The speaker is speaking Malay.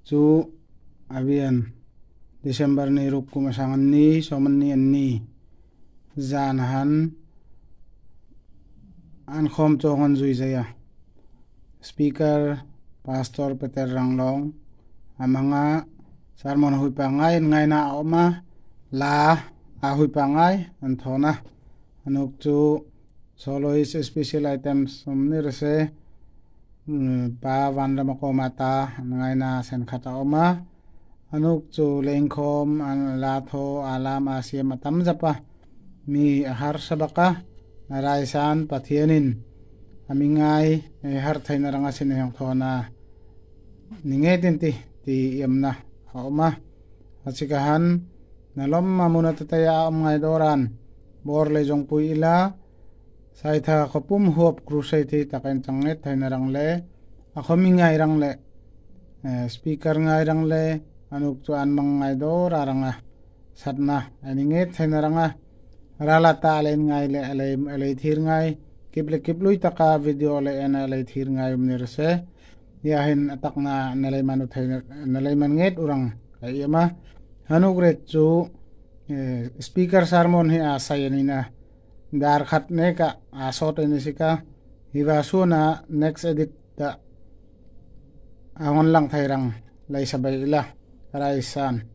chu avian December ni rup kumasangan ni soman ni anni zan han an khom chongan zui zaya speaker pastor Peter Ranglong amanga sermon hui pangai ngai na oma la a hui pangai an thona anuk chu soloist special items somni rese pa van ramako mata ngai na sen khata oma anuk chu lengkhom an la tho alam asiam atam japa mi har sabaka naraisan pathianin amingai har thaina ranga sin hong thona ninge tinti ti yamna oma achikahan nalom mamuna tataya ngai doran bor le jong puila saitha khopum hop crusade thi taken changet thaina rangle akhomi ngai rangle speaker ngai rangle anuk chuan mangai dor aranga satna aninge thaina ranga ralata len ngai le ale thir ngai kiplui taka video le ena le thir ngai umnirse yahin atakna nalai manu thaina nalai man nget urang ayama hanugret chu speaker sermon hi asayanina dar khat ne ka asot enisika hiwasuna next edit da angon lang thairang lai sabai ila raisan